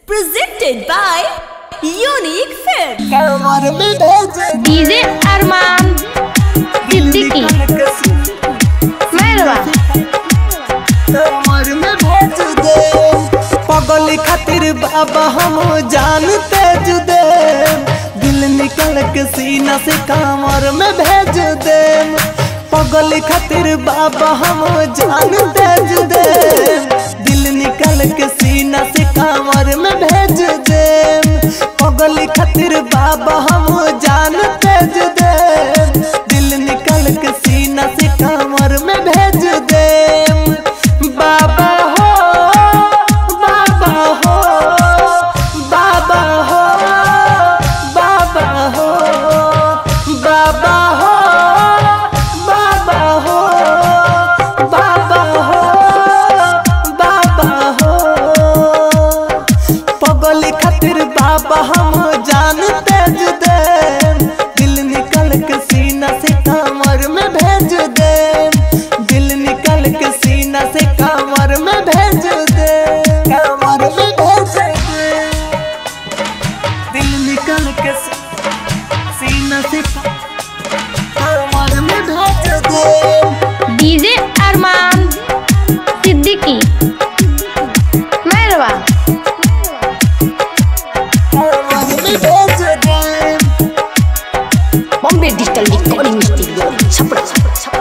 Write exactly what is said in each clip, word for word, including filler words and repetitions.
Presented by Unique Films. DJ Arman Siddiqui मेहरबा पगली खातिर बाबा हम जानते जुदे दिल निकल के सीना से कामर में भेज दे। पगली खातिर बाबा हम जानते जुदे दिल निकल के सीना से कामर में भेज दे। पगली खातिर बाबा हम जानते जुदे दिल निकल के सीना से कामर में भेज दे। बाबा हो बाबा हो बाबा हो बाबा हो बाबा हो बाबा हो बाबा हो बाबा हो पगली खातिर बाबा हम जानते जुदे दिल निकल के सीना से कामर में भेज दे। दिल निकल के सीना से कामर में भेज दे। कामर में भेज दे। दिल निकल के सीना से कामर में भेज दे। डीजे अरमान सिद्दीकी मेहरबा Bombay digital recording studio Chhapra Chhapra Chhapra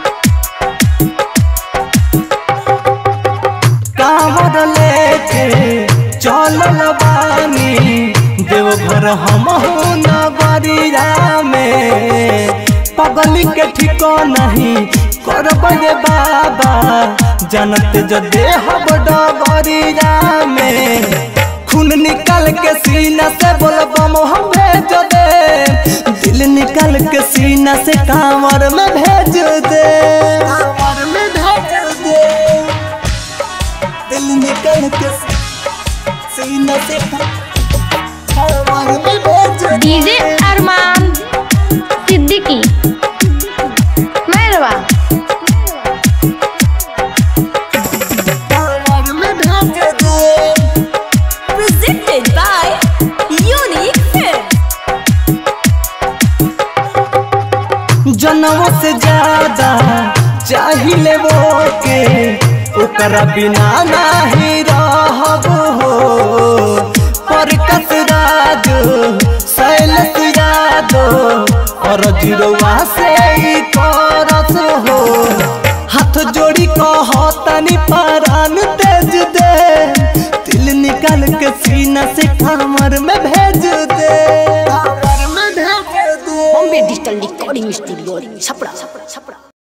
कांवर लेके चलल बानी देवघर हमहू नगरिया में। पगली के ठिको नहीं करब रे बाबा जनत जो देहब डगरिया में। खून निकल के सीना से बोलबम हम भेज दे। दिल निकल के सीना से कांवर में भेज दे। कांवर में भेज दे। दिल निकल के सीना से कांवर में भेज दे। डीजे अरमान सिद्दीकी मेहरबा कांवर में भेज दे। Presented by Unique Films. जनमों से ज्यादा चाहिए वो के ओकरा बिना नहीं रहब हो। पर कसराज शैलस यादो और जिरवा से ही करत हो। हाथ जोड़ी कहो तनी परान तेज दे। दिल निकल के सीना से कामर में भेज दे। कामर में भेज दे। Bombay digital recording studio Chhapra Chhapra Chhapra